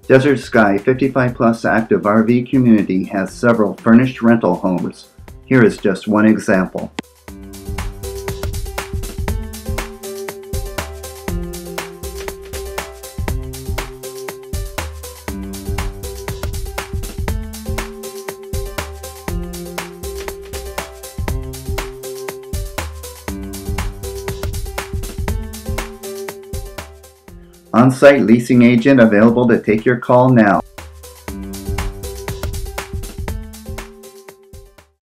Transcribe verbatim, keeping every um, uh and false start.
Desert Sky fifty-five plus active R V community has several furnished rental homes. Here is just one example. On-site leasing agent available to take your call now.